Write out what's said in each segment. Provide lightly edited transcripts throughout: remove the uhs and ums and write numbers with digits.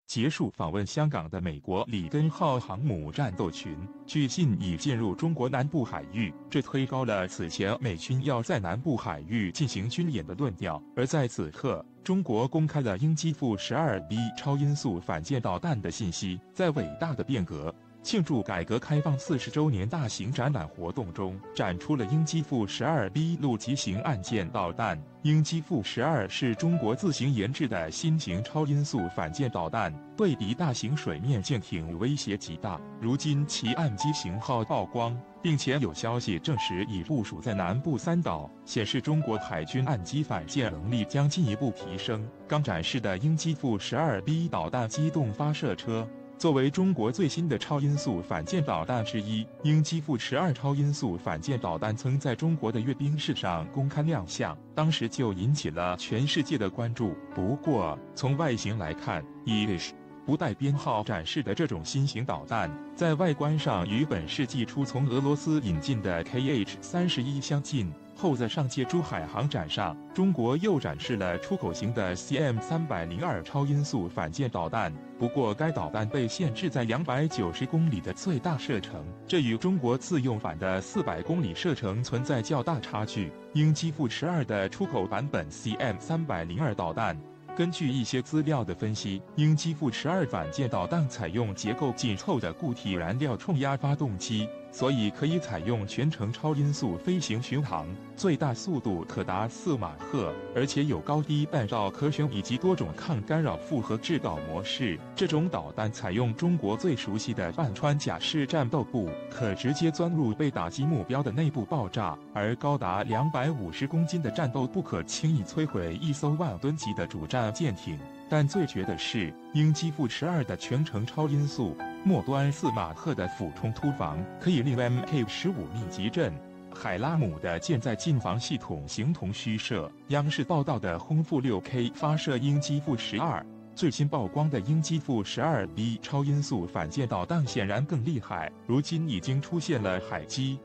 结束访问香港的美国里根号航母战斗群，据信已进入中国南部海域，这推高了此前美军要在南部海域进行军演的论调。而在此刻，中国公开了鹰击负12B 超音速反舰导弹的信息。在伟大的变革庆祝改革开放40周年大型展览活动中，展出了鹰击负12B 陆基型岸舰导弹。鹰击负12是中国自行研制的新型超音速反舰导弹，对敌大型水面舰艇威胁极大。如今其岸基型号曝光，并且有消息证实已部署在南部3岛，显示中国海军岸基反舰能力将进一步提升。刚展示的鹰击负12B 导弹机动发射车，作为中国最新的超音速反舰导弹之一，鹰击负12超音速反舰导弹曾在中国的阅兵式上公开亮相，当时就引起了全世界的关注。不过，从外形来看，以不带编号展示的这种新型导弹，在外观上与本世纪初从俄罗斯引进的 KH-31相近。后在上届珠海航展上，中国又展示了出口型的 CM302 超音速反舰导弹，不过该导弹被限制在290公里的最大射程，这与中国自用版的400公里射程存在较大差距。鹰击负12的出口版本 CM302 导弹，根据一些资料的分析，鹰击负12反舰导弹采用结构紧凑的固体燃料冲压发动机，所以可以采用全程超音速飞行巡航，最大速度可达4马赫，而且有高低弹道可选以及多种抗干扰复合制导模式。这种导弹采用中国最熟悉的半穿甲式战斗部，可直接钻入被打击目标的内部爆炸，而高达250公斤的战斗部可轻易摧毁一艘万吨级的主战舰艇。但最绝的是，鹰击负12的全程超音速末端4马赫的俯冲突防，可以令 Mk15 密集阵海拉姆的舰载近防系统形同虚设。央视报道的轰负 6K 发射鹰击负12，最新曝光的鹰击负12B 超音速反舰导弹显然更厉害。如今已经出现了海基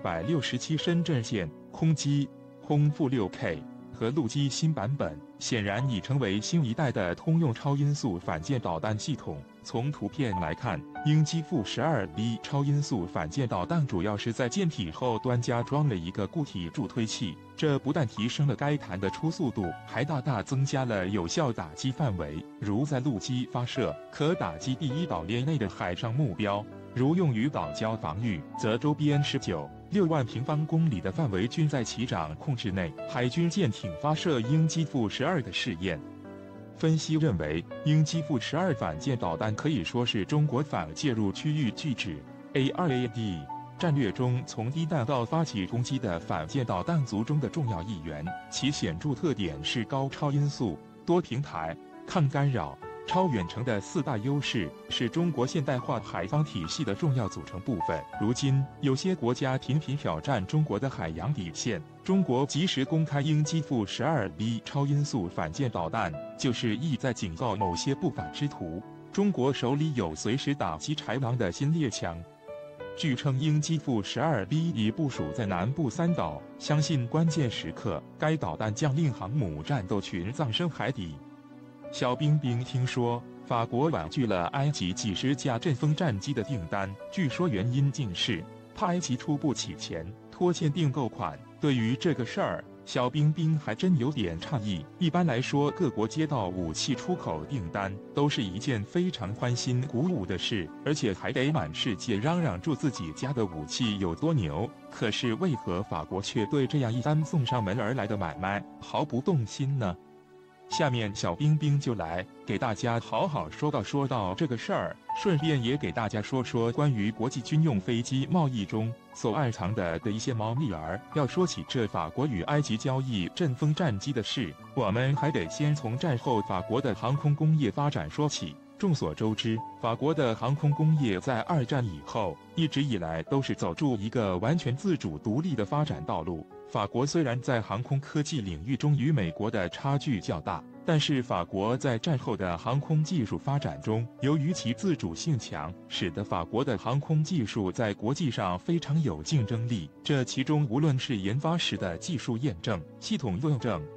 167深圳线、空基轰负 6K 和陆基新版本，显然已成为新一代的通用超音速反舰导弹系统。从图片来看，鹰击负12B 超音速反舰导弹主要是在舰体后端加装了一个固体助推器，这不但提升了该弹的初速度，还大大增加了有效打击范围。如在陆基发射，可打击第一岛链内的海上目标；如用于岛礁防御，则周边6万平方公里的范围均在其掌控之内。海军舰艇发射鹰击负12的试验。分析认为，鹰击负12反舰导弹可以说是中国反介入区域拒止 （ARAD） 战略中从低弹道发起攻击的反舰导弹族中的重要一员。其显著特点是高超音速、多平台、抗干扰、超远程的4大优势，是中国现代化海防体系的重要组成部分。如今，有些国家频频挑战中国的海洋底线，中国及时公开鹰击负12B 超音速反舰导弹，就是意在警告某些不法之徒，中国手里有随时打击豺狼的新猎枪。据称，鹰击负12B 已部署在南部3岛，相信关键时刻，该导弹将令航母战斗群葬身海底。小冰冰听说，法国婉拒了埃及几十架阵风战机的订单，据说原因竟是怕埃及出不起钱，拖欠订购款。对于这个事儿，小冰冰还真有点诧异。一般来说，各国接到武器出口订单都是一件非常欢欣鼓舞的事，而且还得满世界嚷嚷住自己家的武器有多牛。可是为何法国却对这样一单送上门而来的买卖毫不动心呢？下面小冰冰就来给大家好好说到这个事儿，顺便也给大家说说关于国际军用飞机贸易中所暗藏的一些猫腻儿。要说起这法国与埃及交易阵风战机的事，我们还得先从战后法国的航空工业发展说起。众所周知，法国的航空工业在2战以后一直以来都是走出一个完全自主独立的发展道路。法国虽然在航空科技领域中与美国的差距较大，但是法国在战后的航空技术发展中，由于其自主性强，使得法国的航空技术在国际上非常有竞争力。这其中无论是研发时的技术验证、系统验证、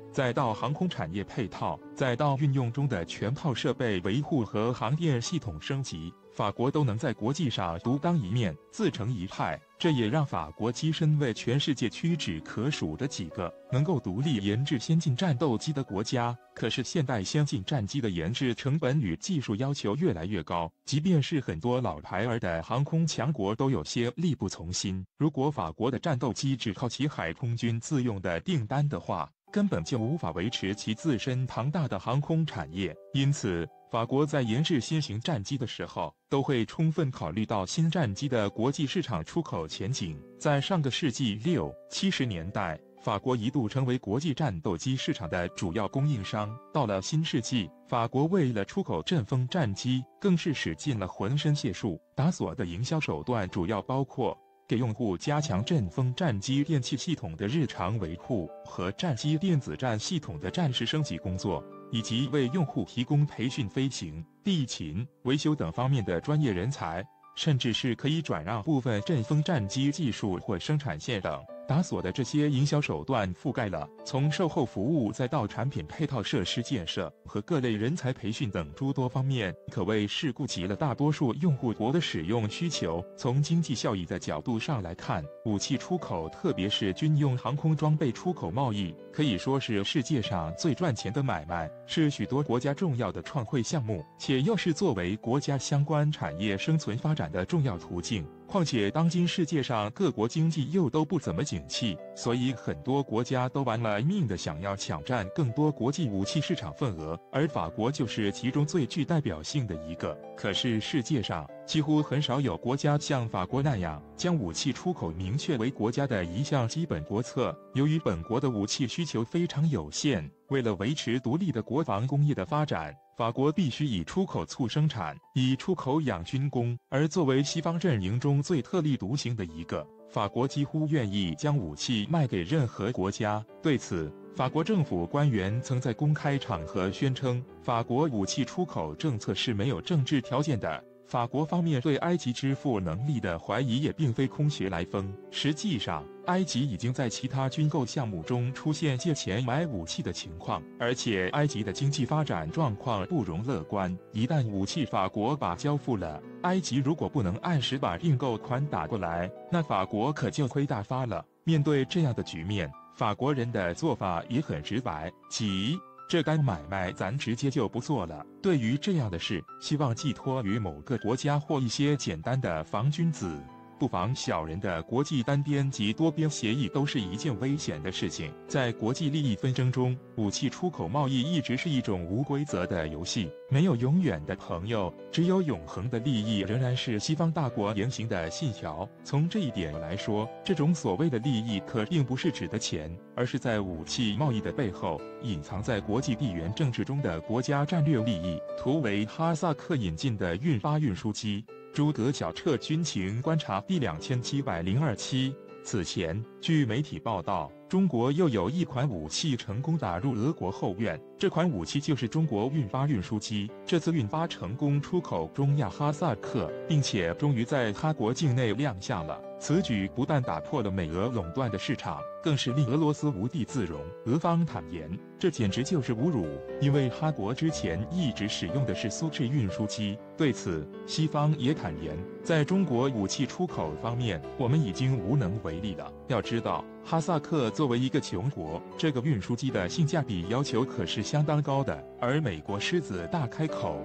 再到航空产业配套，再到运用中的全套设备维护和航电系统升级，法国都能在国际上独当一面，自成一派。这也让法国跻身为全世界屈指可数的几个能够独立研制先进战斗机的国家。可是现代先进战机的研制成本与技术要求越来越高，即便是很多老牌儿的航空强国都有些力不从心。如果法国的战斗机只靠其海空军自用的订单的话，根本就无法维持其自身庞大的航空产业。因此法国在研制新型战机的时候，都会充分考虑到新战机的国际市场出口前景。在上个世纪60、70年代，法国一度成为国际战斗机市场的主要供应商。到了新世纪，法国为了出口阵风战机，更是使尽了浑身解数。打索的营销手段主要包括给用户加强阵风战机电气系统的日常维护和战机电子战系统的战时升级工作，以及为用户提供培训飞行、地勤、维修等方面的专业人才，甚至是可以转让部分阵风战机技术或生产线等。打索的这些营销手段覆盖了从售后服务再到产品配套设施建设和各类人才培训等诸多方面，可谓是顾及了大多数用户国的使用需求。从经济效益的角度上来看，武器出口特别是军用航空装备出口贸易可以说是世界上最赚钱的买卖，是许多国家重要的创汇项目，且又是作为国家相关产业生存发展的重要途径。况且当今世界上各国经济又都不怎么景气，所以很多国家都玩了命的想要抢占更多国际武器市场份额，而法国就是其中最具代表性的一个。可是世界上几乎很少有国家像法国那样将武器出口明确为国家的一项基本国策。由于本国的武器需求非常有限，为了维持独立的国防工业的发展，法国必须以出口促生产，以出口养军工。而作为西方阵营中最特立独行的一个，法国几乎愿意将武器卖给任何国家。对此，法国政府官员曾在公开场合宣称，法国武器出口政策是没有政治条件的。法国方面对埃及支付能力的怀疑也并非空穴来风。实际上，埃及已经在其他军购项目中出现借钱买武器的情况，而且埃及的经济发展状况不容乐观。一旦武器法国把交付了，埃及如果不能按时把订购款打过来，那法国可就亏大发了。面对这样的局面，法国人的做法也很直白，即这单买卖咱直接就不做了。对于这样的事，希望寄托于某个国家或一些简单的防君子不防小人的国际单边及多边协议都是一件危险的事情。在国际利益纷争中，武器出口贸易一直是一种无规则的游戏，没有永远的朋友，只有永恒的利益，仍然是西方大国言行的信条。从这一点来说，这种所谓的利益可并不是指的钱，而是在武器贸易的背后隐藏在国际地缘政治中的国家战略利益。图为哈萨克引进的运发运输机朱德角彻军情观察第2702期。此前，据媒体报道，中国又有一款武器成功打入俄国后院，这款武器就是中国运发运输机。这次运发成功出口中亚哈萨克，并且终于在哈国境内亮相了。此举不但打破了美俄垄断的市场，更是令俄罗斯无地自容。俄方坦言，这简直就是侮辱，因为哈国之前一直使用的是苏制运输机。对此，西方也坦言，在中国武器出口方面，我们已经无能为力了。要知道，哈萨克作为一个穷国，这个运输机的性价比要求可是相当高的。而美国狮子大开口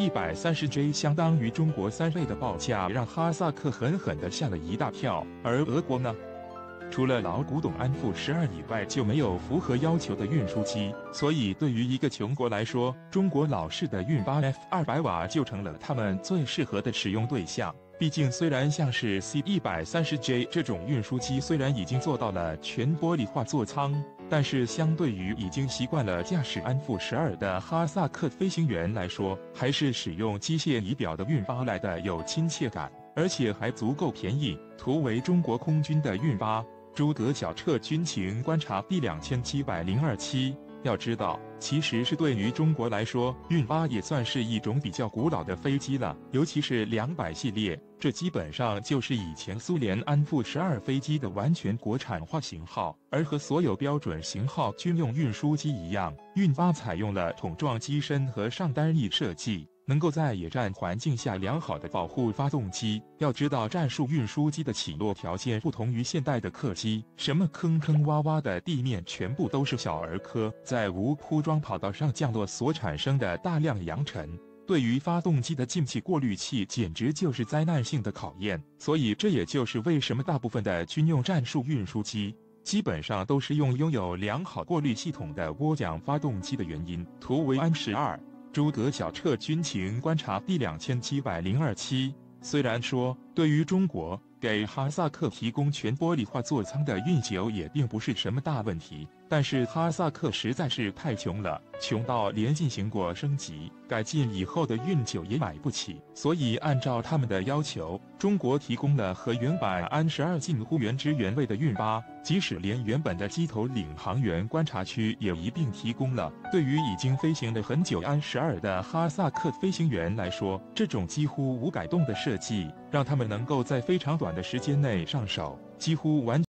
，C130J 相当于中国3倍的报价，让哈萨克狠狠地吓了一大跳。而俄国呢？除了老古董安富12以外，就没有符合要求的运输机，所以对于一个穷国来说，中国老式的运八 F200瓦就成了他们最适合的使用对象。毕竟，虽然像是 C130J 这种运输机，虽然已经做到了全玻璃化座舱，但是相对于已经习惯了驾驶安富12的哈萨克飞行员来说，还是使用机械仪表的运八来的有亲切感，而且还足够便宜。图为中国空军的运八朱德角彻军情观察第2702期。 要知道，其实是对于中国来说，运8也算是一种比较古老的飞机了，尤其是200系列，这基本上就是以前苏联安富12飞机的完全国产化型号。而和所有标准型号军用运输机一样，运8采用了桶状机身和上单翼设计，能够在野战环境下良好的保护发动机。要知道，战术运输机的起落条件不同于现代的客机，什么坑坑洼洼的地面全部都是小儿科，在无铺装跑道上降落所产生的大量扬尘，对于发动机的进气过滤器简直就是灾难性的考验。所以这也就是为什么大部分的军用战术运输机基本上都是拥有良好过滤系统的涡桨发动机的原因。图为安12。诸葛小彻军情观察第2702期。虽然说对于中国给哈萨克提供全玻璃化座舱的运9也并不是什么大问题，但是哈萨克实在是太穷了，穷到连进行过升级改进以后的运9也买不起，所以按照他们的要求，中国提供了和原版安12近乎原汁原味的运8，即使连原本的机头领航员观察区也一并提供了。对于已经飞行了很久安12的哈萨克飞行员来说，这种几乎无改动的设计让他们能够在非常短的时间内上手，几乎完